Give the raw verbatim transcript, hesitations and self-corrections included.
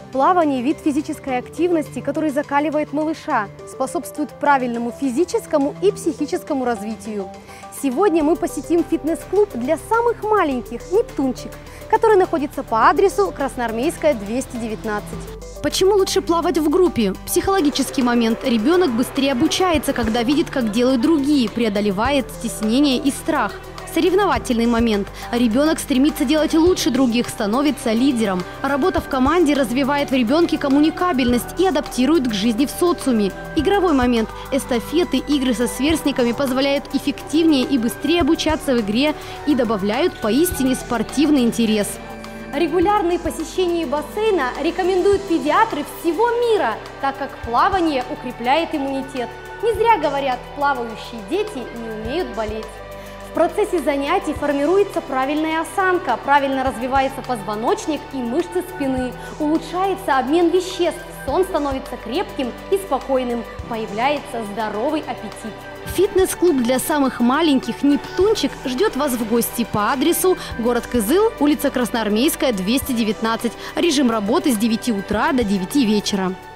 Плавание – вид физической активности, который закаливает малыша, способствует правильному физическому и психическому развитию. Сегодня мы посетим фитнес-клуб для самых маленьких «Нептунчик», который находится по адресу Красноармейская, двести девятнадцать. Почему лучше плавать в группе? Психологический момент. Ребенок быстрее обучается, когда видит, как делают другие, преодолевает стеснение и страх. Соревновательный момент. Ребенок стремится делать лучше других, становится лидером. Работа в команде развивает в ребенке коммуникабельность и адаптирует к жизни в социуме. Игровой момент. Эстафеты, игры со сверстниками позволяют эффективнее и быстрее обучаться в игре и добавляют поистине спортивный интерес. Регулярные посещения бассейна рекомендуют педиатры всего мира, так как плавание укрепляет иммунитет. Не зря говорят, плавающие дети не умеют болеть. В процессе занятий формируется правильная осанка, правильно развивается позвоночник и мышцы спины, улучшается обмен веществ, сон становится крепким и спокойным, появляется здоровый аппетит. Фитнес-клуб для самых маленьких «Нептунчик» ждет вас в гости по адресу город Кызыл, улица Красноармейская, двести девятнадцать. Режим работы с девяти утра до девяти вечера.